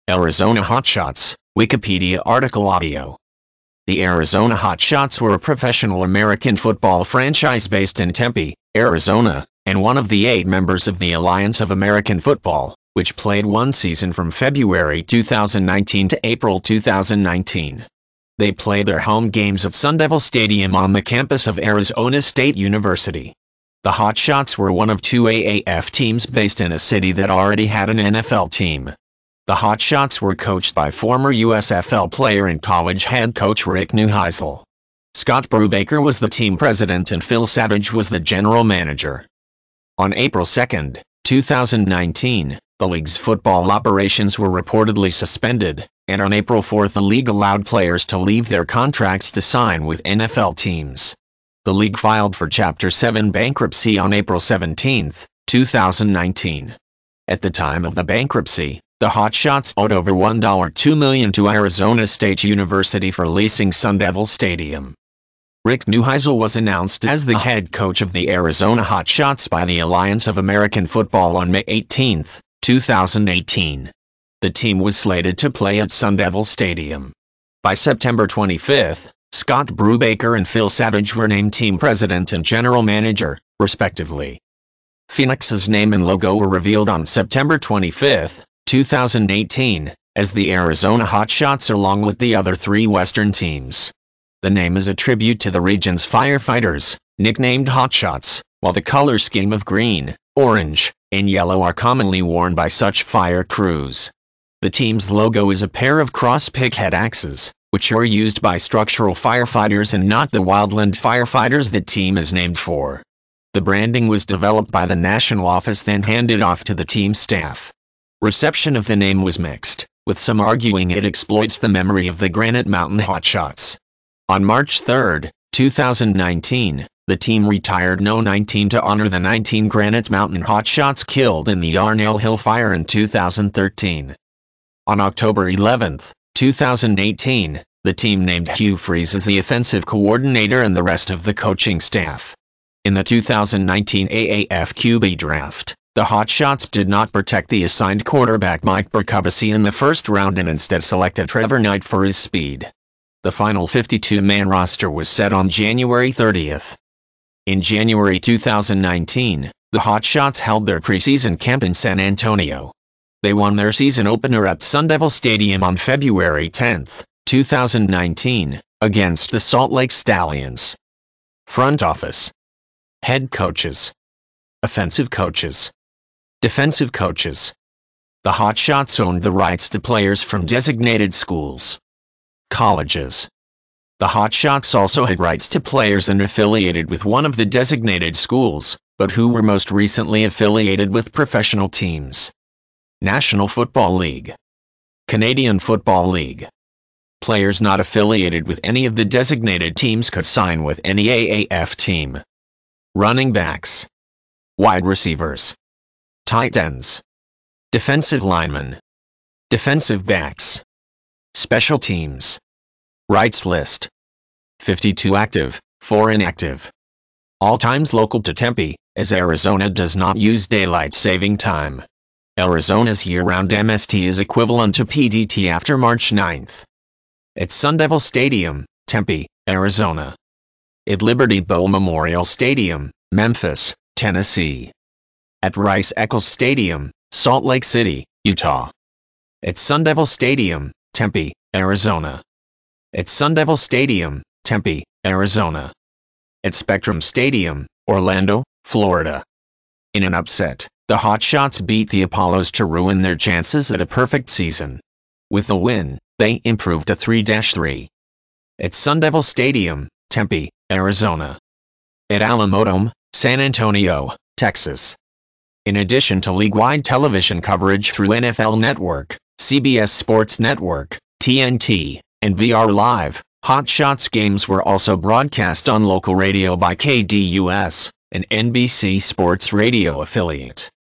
Arizona Hotshots, Wikipedia article audio. The Arizona Hotshots were a professional American football franchise based in Tempe, Arizona, and one of the 8 members of the Alliance of American Football, which played one season from February 2019 to April 2019. They played their home games at Sun Devil Stadium on the campus of Arizona State University. The Hotshots were one of 2 AAF teams based in a city that already had an NFL team. The Hotshots were coached by former USFL player and college head coach Rick Neuheisel. Scott Brubaker was the team president and Phil Savage was the general manager. On April 2, 2019, the league's football operations were reportedly suspended, and on April 4 the league allowed players to leave their contracts to sign with NFL teams. The league filed for Chapter 7 bankruptcy on April 17, 2019. At the time of the bankruptcy, the Hotshots owed over $1.2 million to Arizona State University for leasing Sun Devil Stadium. Rick Neuheisel was announced as the head coach of the Arizona Hotshots by the Alliance of American Football on May 18, 2018. The team was slated to play at Sun Devil Stadium. By September 25, Scott Brubaker and Phil Savage were named team president and general manager, respectively. Phoenix's name and logo were revealed on September 25, 2018, as the Arizona Hotshots along with the other 3 Western teams. The name is a tribute to the region's firefighters, nicknamed Hotshots, while the color scheme of green, orange, and yellow are commonly worn by such fire crews. The team's logo is a pair of cross-pick head axes, which are used by structural firefighters and not the wildland firefighters the team is named for. The branding was developed by the national office then handed off to the team staff. Reception of the name was mixed, with some arguing it exploits the memory of the Granite Mountain Hotshots. On March 3, 2019, the team retired No. 19 to honor the 19 Granite Mountain Hotshots killed in the Yarnell Hill Fire in 2013. On October 11, 2018, the team named Hugh Freeze as the offensive coordinator and the rest of the coaching staff. In the 2019 AAF QB draft, the Hotshots did not protect the assigned quarterback Mike Burkubisi in the first round and instead selected Trevor Knight for his speed. The final 52-man roster was set on January 30. In January 2019, the Hotshots held their preseason camp in San Antonio. They won their season opener at Sun Devil Stadium on February 10, 2019, against the Salt Lake Stallions. Front office. Head coaches. Offensive coaches. Defensive coaches. The Hotshots owned the rights to players from designated schools. Colleges. The Hotshots also had rights to players and affiliated with one of the designated schools, but who were most recently affiliated with professional teams. National Football League. Canadian Football League. Players not affiliated with any of the designated teams could sign with any AAF team. Running backs. Wide receivers. Tight ends. Defensive linemen. Defensive backs. Special teams. Rights list. 52 active, 4 inactive. All times local to Tempe, as Arizona does not use daylight saving time. Arizona's year-round MST is equivalent to PDT after March 9. At Sun Devil Stadium, Tempe, Arizona. At Liberty Bowl Memorial Stadium, Memphis, Tennessee. At Rice-Eccles Stadium, Salt Lake City, Utah. At Sun Devil Stadium, Tempe, Arizona. At Sun Devil Stadium, Tempe, Arizona. At Spectrum Stadium, Orlando, Florida. In an upset, the Hotshots beat the Apollos to ruin their chances at a perfect season. With the win, they improved to 3-3. At Sun Devil Stadium, Tempe, Arizona. At Alamodome, San Antonio, Texas. In addition to league-wide television coverage through NFL Network, CBS Sports Network, TNT, and BR Live, Hotshots games were also broadcast on local radio by KDUS, an NBC Sports Radio affiliate.